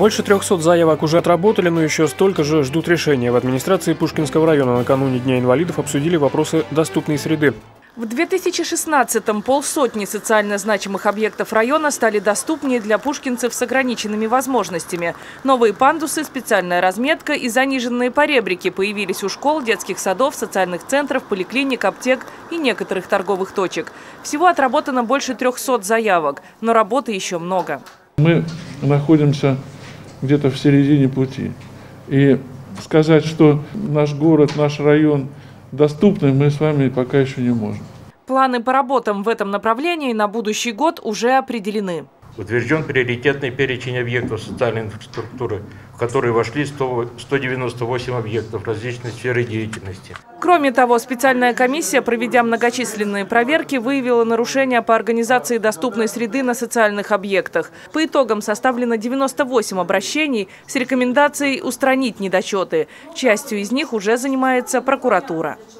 Больше 300 заявок уже отработали, но еще столько же ждут решения. В администрации Пушкинского района накануне Дня инвалидов обсудили вопросы доступной среды. В 2016-м полсотни социально значимых объектов района стали доступнее для пушкинцев с ограниченными возможностями. Новые пандусы, специальная разметка и заниженные поребрики появились у школ, детских садов, социальных центров, поликлиник, аптек и некоторых торговых точек. Всего отработано больше 300 заявок, но работы еще много. Мы находимся где-то в середине пути. И сказать, что наш город, наш район доступный, мы с вами пока еще не можем. Планы по работам в этом направлении на будущий год уже определены. Утвержден приоритетный перечень объектов социальной инфраструктуры, в который вошли 198 объектов различной сферы деятельности. Кроме того, специальная комиссия, проведя многочисленные проверки, выявила нарушения по организации доступной среды на социальных объектах. По итогам составлено 98 обращений с рекомендацией устранить недочеты. Частью из них уже занимается прокуратура.